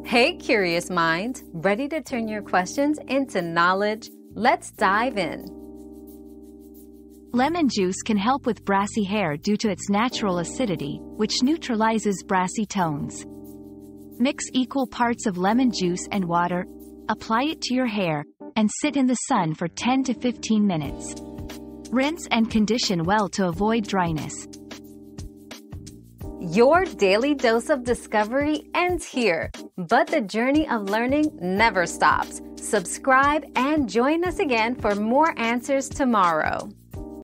Hey, curious mind, ready to turn your questions into knowledge? Let's dive in. Lemon juice can help with brassy hair due to its natural acidity, which neutralizes brassy tones. Mix equal parts of lemon juice and water, apply it to your hair, and sit in the sun for 10 to 15 minutes. Rinse and condition well to avoid dryness. Your daily dose of discovery ends here, but the journey of learning never stops. Subscribe and join us again for more answers tomorrow.